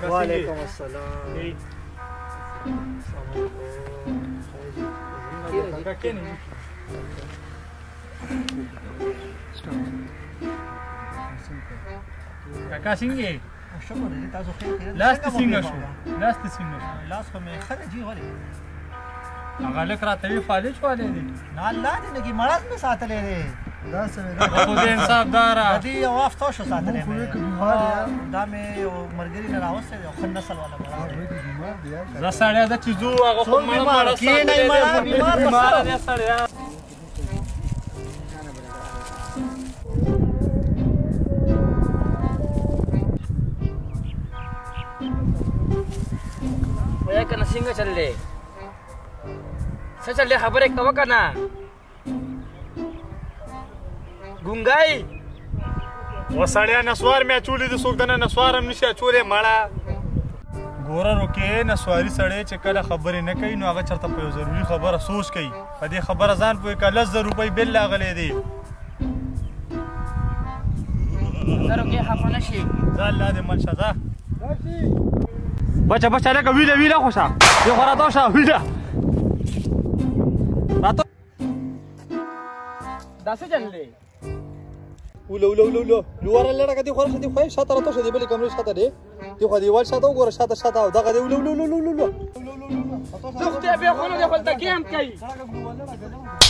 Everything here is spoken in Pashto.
وعلیکم السلام. کاکا څنګه یې؟ شکر دی تاسو خیر. لاس دې څنګه شو؟ لاس دې څنګه شو؟ لاس خو مې ښه دی جي ولې؟ هغه لږ راته وي فالج والی دی. نه الله دې نګي مړز مې ساتلی دی. خو دې انصاف داره. د دې یو هفته شو ساتلی مې. دا مې یو ملګري نه راوستی دی یو ښه نسل والا مړز دی. زه سړی ده چې ځو هغه خو مړه کېنئ مړه بیماره دی سړی. ویا کنه څنګه چل دی؟ څه چل دی خبرې کوه که نه؟ ګونګی وسړیا نسوار مې اچولی دی، څوک دنه نسوار هم نشي اچولی مړه. ګوره روکې نسواري سړی چې کله خبرې نه کوي نو هغه چېرته په یو ضروري خبره سوچ کوي. په دې خبره ځان پوهې که 10,000 روپۍ بل راغلی دی. ته روکې خفه نه شي. ځه الله دې مل شه ځه. بچه بچه لکه ویله ویله خو شه دې خوا راتاو شه ویله راتاو. دا څه چل دی؟ ولو لواره لړه دې خو دې خو شاته راتاو شه دې بلې کمرې شاته دی دې خو دیوال شاته وګوره شاته او دغه دې ولو زه خو دې بیا خو نه دی خو دلته ګیم کوي.